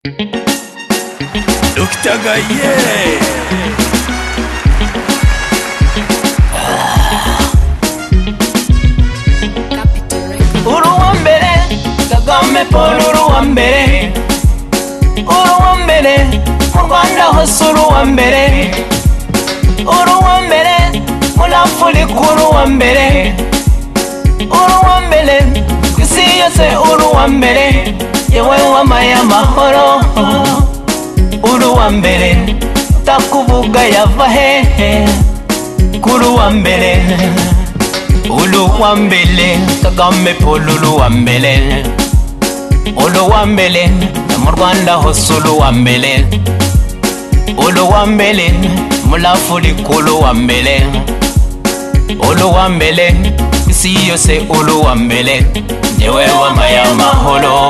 Dr. Gaye Uruwambere Kagame Paul uruwambere Uruwambere mu Rwanda hose uruwambere Uruwambere muri Afurika uruwambere Uruwambere kw'isi yose uruwambere yewe wamaye amahoro Uruwambere takuvuga yava hehe Kuruwambere Uruwambere Kagame Paul uruwambere Uruwambere mu Rwanda hose uruwambere Uruwambere muri Afurika uruwambere Uruwambere isi yose uruwambere yewe wamaye amahoro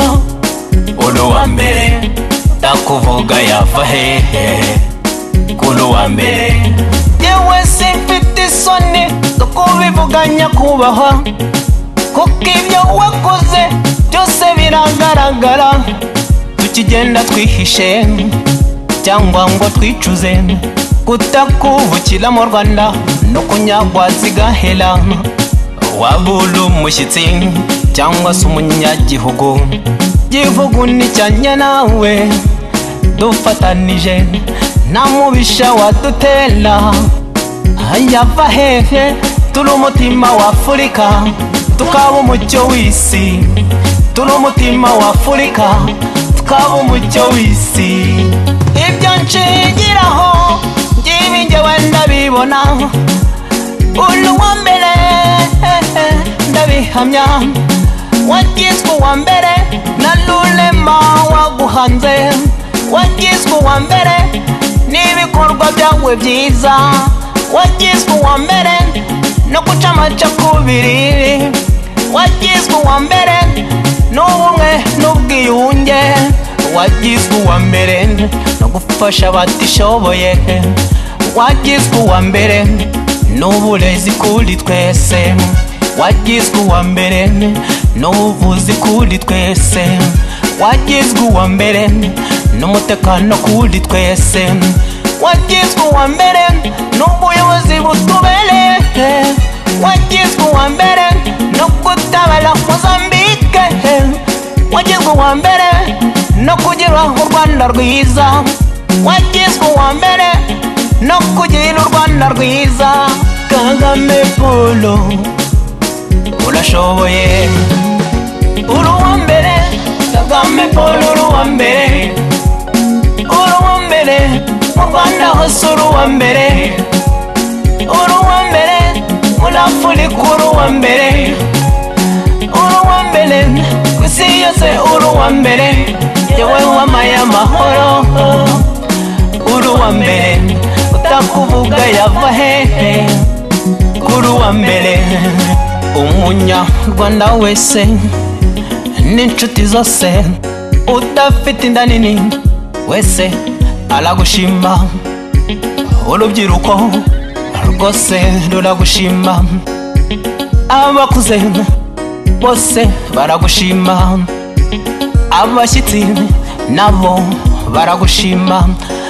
Uruwambere takuvuga yava hehe Kuruwambere yewe simfite isoni zo kubivuga nyakubahwa kuko ibyo wakoze byose biragaragara tukigenda twihishe cyangwa ngo twicuze kutakuvukira mu Rwanda no kunyagwa zigahera wabura umushyitsi cyangwa se umunyagihugu gihugu ni cyanya nawe dufatanije nta mubisha wadutera yava hehe turi umutima wa Afurika tukaba umucyo w'isi turi umutima wa Afurika tukaba umucyo w'isi ibyo nshingiraho ngibi njyewe ndabibona Uruwambere ndabihamya wagizwe uwambere na rurema waguhanze wagizwe uwambere n'ibikorwa byawe byiza wagizwe uwambere no guca amacakubiri wagizwe uwambere n'ubumwe n'ubwiyunge wagizwe uwambere no gufasha abatishoboye wagizwe uwambere n'uburezi kuri twese wagizwe uwambere n'ubuvuzi kuri twese wagizwe uwambere n'umutekano kuri twese wagizwe uwambere n'ubuyobozi butubereye wagizwe uwambere no gutabara Mozambique wagizwe uwambere no kugira u Rwanda rwiza wagizwe uwambere no kugira u Rwanda rwiza Kagame Paul urashoboye Uruwambere Kagame Paul uruwambere Uruwambere mu Rwanda hose uruwambere Uruwambere muri Afurika uruwambere Uruwambere kw'isi yose uruwambere yewe wamaye amahoro Uruwambere utakuvuga yava hehe Kuruwambere umunyarwanda wese n'inshuti zose udafite inda nini wese aragushima urubyiruko rwose ruragushima abakuze bose baragushima abashyitsi nabo baragushima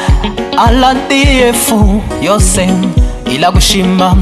RDF yose iragushima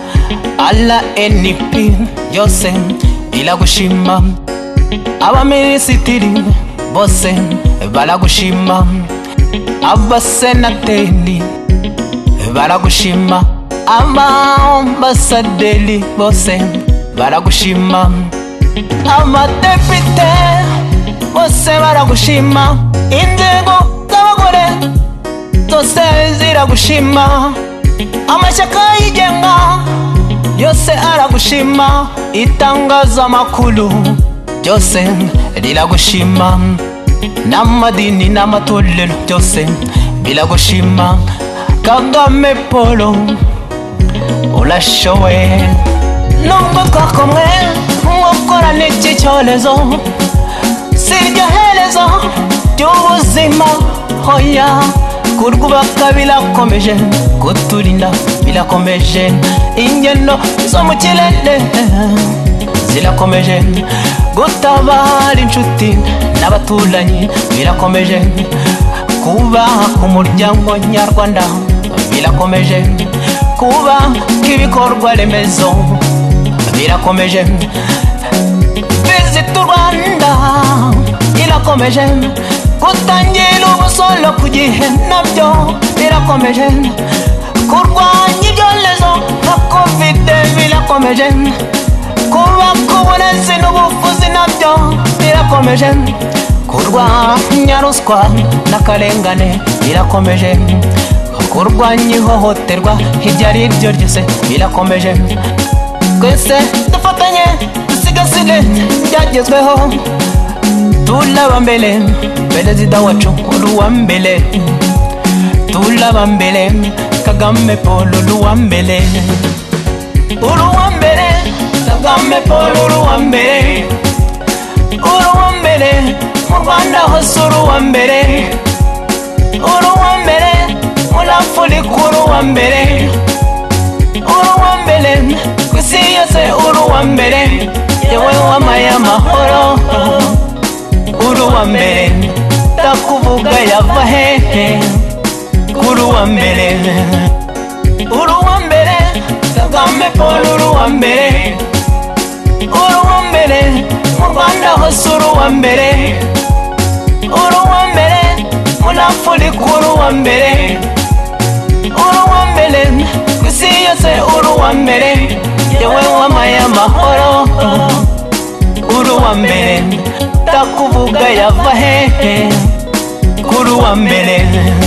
RNP yose iragushima abaminisitiri bose baragushima abasenateri baragushima ambasaderi bose baragushima amadepite bose baragushima inzego z'abagore zose ziragushima amashyaka yigenga yose aragushima itangazamakuru byose riragushima n'amadini n'amatorero byose biragushima Kagame Paul urashoboye nubwo twakomwe nk'ukora n'iki cyorezo si iryo herezo ry'ubuzima hoya kurwubaka birakomeje kuturinda birakomeje ingendo zo mu kirere zirakomeje gutabara inshuti n'abaturanyi birakomeje, kubaha k'umuryango nyarwanda birakomeje, kubaha k'ibikorwa remezo birakomeje, Visit Rwanda irakomeje, gutangira ubusolo ku gihe nabyo birakomeje, kurwanya ibyorezo nka Covid birakomeje, kuba k'uburezi n'ubuvuzi nabyo birakomeje, kurwanya ruswa n'akarengane birakomeje, kurwanya ihohoterwa iryo ari ryo ryose birakomeje. Twese dufatanye dusigasire ibyagezweho, tulaba mbere perezida wacu uwa mbere, tulaba mbere Kagame Paul uwa mbere, uwa mbere Kagame Paul uwa mbere, uwa mbere mu Rwanda hose uwa mbere, uwa mbere muri Afurika uwa mbere, uwa mbere ku isi yose uwa mbere, yewe wamaye amahoro uwa mbere, ndakuvuga yava hehe uwa mbere, uwa mbere Kagame Paul uwa mbere, uwa mbere mu Rwanda hose uwa mbere, uwa mbere muri Afurika uwa mbere, uwa mbere ku isi yose uwa mbere, yewe wamaye amahoro uwa mbere, ndakuvuga yava hehe uwa mbere.